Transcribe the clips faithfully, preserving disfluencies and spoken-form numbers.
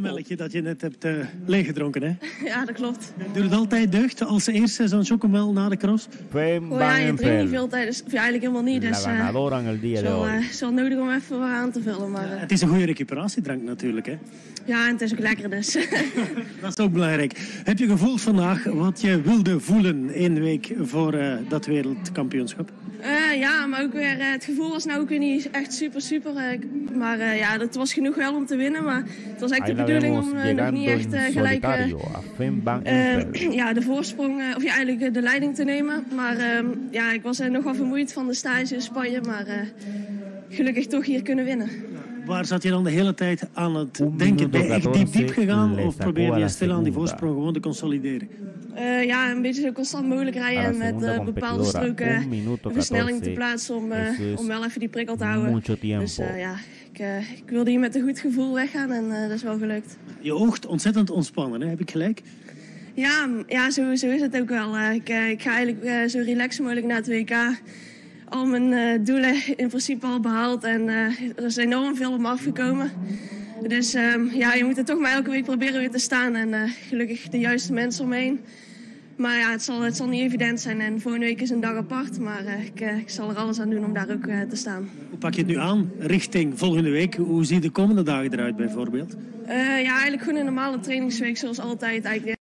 chocomelkje dat je net hebt uh, leeggedronken, hè? Ja, dat klopt. Doe het altijd deugd als eerste zo'n chocomel na de cross? Oh ja, je drinkt niet veel tijdens, of ja, eigenlijk helemaal niet, dus uh, het is wel nodig om even wat aan te vullen. Maar, uh, het is een goede recuperatiedrank natuurlijk, hè? Ja, en het is ook lekker dus. Dat is ook belangrijk. Heb je gevoeld vandaag wat je wilde voelen één week voor uh, dat wereldkampioenschap? Uh, ja, maar ook weer, uh, het gevoel was nou ook weer niet echt super super. Uh, maar uh, ja, dat was genoeg wel om te winnen. Maar het was echt de bedoeling om uh, nog niet echt uh, gelijk uh, uh, ja, de voorsprong, uh, of ja, eigenlijk uh, de leiding te nemen. Maar uh, ja, ik was uh, nogal vermoeid van de stage in Spanje. Maar uh, gelukkig toch hier kunnen winnen. Waar zat je dan de hele tijd aan het denken? Ben je echt diep diep gegaan of probeer je stil aan die voorsprong gewoon te consolideren? Uh, ja, een beetje zo constant mogelijk rijden en met uh, bepaalde stroken een versnelling te plaatsen om, uh, om wel even die prikkel te houden. Dus uh, ja, ik, uh, ik wilde hier met een goed gevoel weggaan en uh, dat is wel gelukt. Je oogt ontzettend ontspannen, hè? Heb ik gelijk? Ja, ja zo, zo is het ook wel. Uh, ik, uh, ik ga eigenlijk uh, zo relaxed mogelijk naar het W K. Al mijn uh, doelen in principe al behaald en uh, er is enorm veel op me afgekomen. Dus uh, ja, je moet er toch maar elke week proberen weer te staan en uh, gelukkig de juiste mensen omheen. Maar ja, het zal, het zal niet evident zijn en volgende week is een dag apart, maar uh, ik, uh, ik zal er alles aan doen om daar ook uh, te staan. Hoe pak je het nu aan richting volgende week? Hoe zien de komende dagen eruit bijvoorbeeld? Uh, ja, eigenlijk gewoon een normale trainingsweek zoals altijd. Eigenlijk.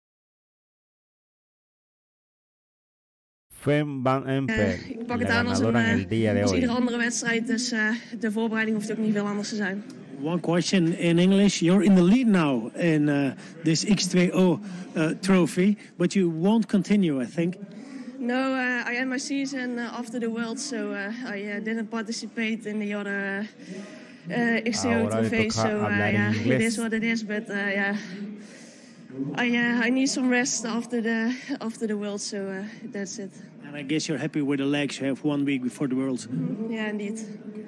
Uh, ik pak het aan als, een, uh, als iedere andere wedstrijd, dus uh, de voorbereiding hoeft ook niet veel anders te zijn. One question in English. You're in the lead now in uh, this X two O uh, trophy, but you won't continue, I think. No, uh, I end my season uh, after the World, so uh, I uh, didn't participate in the other uh, uh, X two O trophy. So uh, yeah, it is what it is, but uh, yeah. I uh, I need some rest after the after the World, so uh, that's it. And I guess you're happy with the legs you have one week before the World. Yeah, indeed.